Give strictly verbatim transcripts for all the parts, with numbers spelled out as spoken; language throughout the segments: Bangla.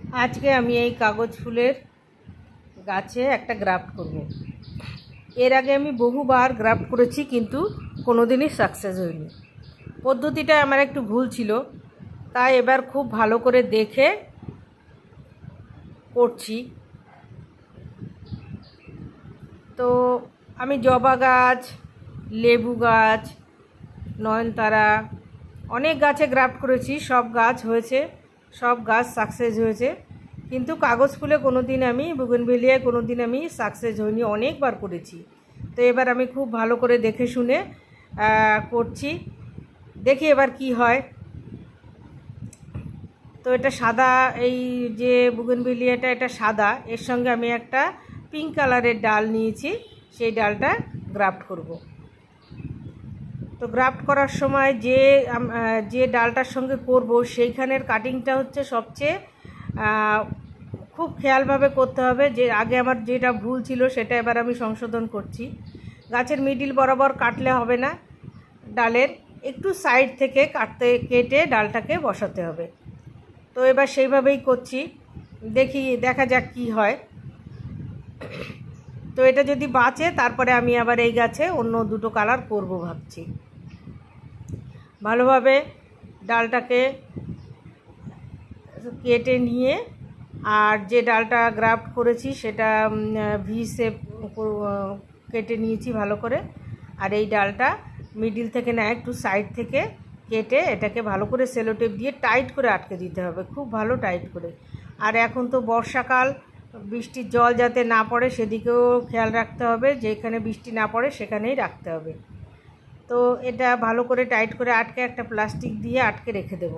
आज के आमी এই কাগজ ফুলের গাছে একটা গ্রাফট করব। এর আগে আমি বহুবার গ্রাফট করেছি কিন্তু কোনোদিনই সাকসেস হয়নি। পদ্ধতিটা আমার একটু ভুল ছিল, তাই এবার খুব ভালো করে দেখে করছি। তো আমি জবা গাছ, লেবু গাছ, নয়নতারা অনেক গাছে গ্রাফট করেছি, সব গাছ হয়েছে, সব গাছ সাকসেস হয়েছে, কিন্তু কাগজ ফুলে কোনো দিন আমি বুগেনভেলিয়ায় কোনো দিন আমি সাকসেস হইনি, অনেকবার করেছি। তো এবার আমি খুব ভালো করে দেখে শুনে করছি, দেখি এবার কি হয়। তো এটা সাদা, এই যে বুগেনভেলিয়াটা এটা সাদা, এর সঙ্গে আমি একটা পিঙ্ক কালারের ডাল নিয়েছি, সেই ডালটা গ্রাফট করব। তো গ্রাফট করার সময় যে যে ডালটার সঙ্গে করব সেইখানের কাটিংটা হচ্ছে সবচেয়ে খুব খেয়ালভাবে করতে হবে। যে আগে আমার যেটা ভুল ছিল সেটা এবার আমি সংশোধন করছি। গাছের মিডিল বরাবর কাটলে হবে না, ডালের একটু সাইড থেকে কাটতে কেটে ডালটাকে বসাতে হবে। তো এবার সেইভাবেই করছি, দেখি দেখা যাক কি হয়। তো এটা যদি বাঁচে তারপরে আমি আবার এই গাছে অন্য দুটো কালার করব ভাবছি। ভালোভাবে ডালটাকে কেটে নিয়ে, আর যে ডালটা গ্রাফট করেছি সেটা ভি শেপ কেটে নিয়েছি ভালো করে, আর এই ডালটা মিডিল থেকে না একটু সাইড থেকে কেটে এটাকে ভালো করে সেলোটেপ দিয়ে টাইট করে আটকে দিতে হবে, খুব ভালো টাইট করে। আর এখন তো বর্ষাকাল, বৃষ্টির জল যাতে না পড়ে সেদিকেও খেয়াল রাখতে হবে, যেখানে বৃষ্টি না পড়ে সেখানেই রাখতে হবে। তো এটা ভালো করে টাইট করে আটকে একটা প্লাস্টিক দিয়ে আটকে রেখে দেব।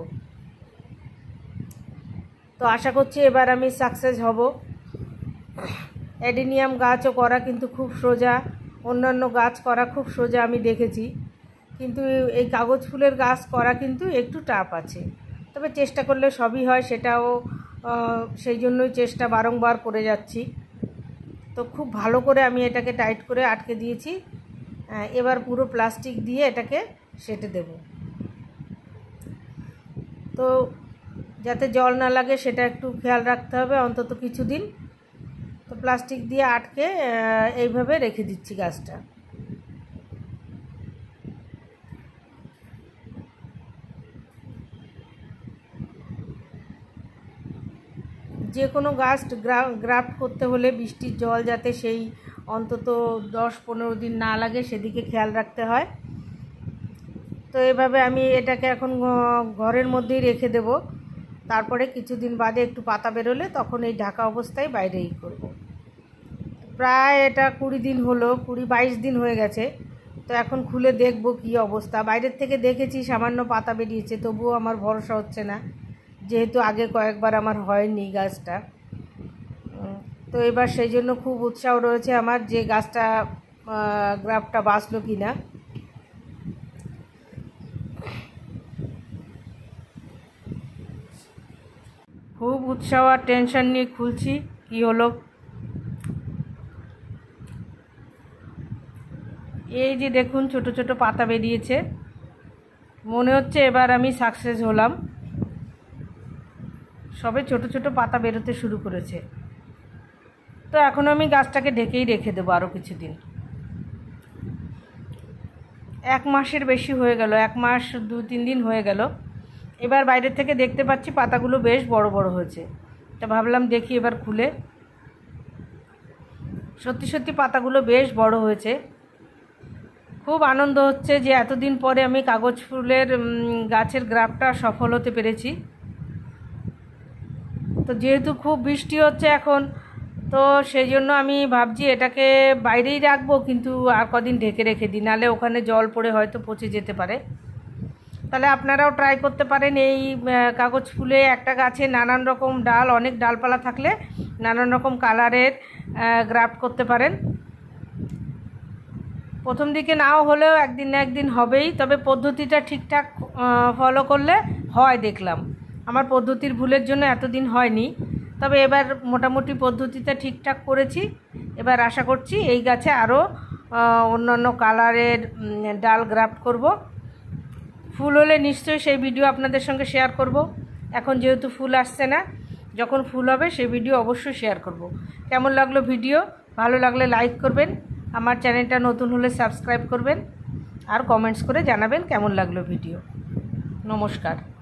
তো আশা করছি এবার আমি সাকসেস হব। অ্যাডেনিয়াম গাছও করা কিন্তু খুব সোজা, অন্যান্য গাছ করা খুব সোজা আমি দেখেছি, কিন্তু এই কাগজ ফুলের গাছ করা কিন্তু একটু টাফ আছে। তবে চেষ্টা করলে সবই হয়, সেটাও সেই জন্যই চেষ্টা বারংবার করে যাচ্ছি। তো খুব ভালো করে আমি এটাকে টাইট করে আটকে দিয়েছি। এবার পুরো প্লাস্টিক দিয়ে এটাকে সেটে দেব, তো যাতে জল না লাগে সেটা একটু খেয়াল রাখতে হবে অন্তত কিছুদিন। তো প্লাস্টিক দিয়ে আটকে এইভাবে রেখে দিচ্ছি গাছটা। যে কোনো গাছ গ্রাফট করতে হলে বৃষ্টির জল যাতে সেই অন্তত দশ পনেরো দিন না লাগে সেদিকে খেয়াল রাখতে হয়। তো এভাবে আমি এটাকে এখন ঘরের মধ্যেই রেখে দেব, তারপরে কিছুদিন বাদে একটু পাতা বেরোলে তখন এই ঢাকা অবস্থায় বাইরেই করব। প্রায় এটা কুড়ি দিন হলো, কুড়ি বাইশ দিন হয়ে গেছে। তো এখন খুলে দেখব কি অবস্থা। বাইরের থেকে দেখেছি সামান্য পাতা বেরিয়েছে, তবুও আমার ভরসা হচ্ছে না, যেহেতু আগে কয়েকবার আমার হয়নি গাছটা। তো এবার সেই জন্য খুব উৎসাহ রয়েছে আমার যে গাছটা গ্রাফটটা বাঁচলো কি না। খুব উৎসাহ আর টেনশন নিয়ে খুলছি কি হলো। এই যে দেখুন ছোট ছোট পাতা বেরিয়েছে, মনে হচ্ছে এবার আমি সাকসেস হলাম। সবে ছোট ছোট পাতা বেরোতে শুরু করেছে। তো এখন আমি গাছটাকে ঢেকেই রেখে দেবো আরও কিছুদিন। এক মাসের বেশি হয়ে গেল, এক মাস দু তিন দিন হয়ে গেল। এবার বাইরের থেকে দেখতে পাচ্ছি পাতাগুলো বেশ বড় বড় হয়েছে। তা ভাবলাম দেখি এবার খুলে, সত্যি সত্যি পাতাগুলো বেশ বড় হয়েছে। খুব আনন্দ হচ্ছে যে এতদিন পরে আমি কাগজ ফুলের গাছের গ্রাফটটা সফল হতে পেরেছি। তো যেহেতু খুব বৃষ্টি হচ্ছে এখন, তো সেই জন্য আমি ভাবছি এটাকে বাইরেই রাখবো, কিন্তু আর কদিন ঢেকে রেখে দিই, নাহলে ওখানে জল পড়ে হয়তো পচে যেতে পারে। তাহলে আপনারাও ট্রাই করতে পারেন এই কাগজ ফুলে একটা গাছে নানান রকম ডাল, অনেক ডালপালা থাকলে নানান রকম কালারের গ্রাফট করতে পারেন। প্রথম দিকে নাও হলেও একদিন না একদিন হবেই, তবে পদ্ধতিটা ঠিকঠাক ফলো করলে হয় দেখলাম। আমার পদ্ধতির ভুলের জন্য এতদিন হয়নি, তবে এবার মোটামুটি পদ্ধতিটা ঠিকঠাক করেছি। এবার আশা করছি এই গাছে আরও অন্যান্য কালারের ডাল গ্রাফট করব। ফুল হলে নিশ্চয়ই সেই ভিডিও আপনাদের সঙ্গে শেয়ার করব। এখন যেহেতু ফুল আসছে না, যখন ফুল হবে সেই ভিডিও অবশ্যই শেয়ার করব। কেমন লাগলো ভিডিও? ভালো লাগলে লাইক করবেন, আমার চ্যানেলটা নতুন হলে সাবস্ক্রাইব করবেন, আর কমেন্টস করে জানাবেন কেমন লাগলো ভিডিও। নমস্কার।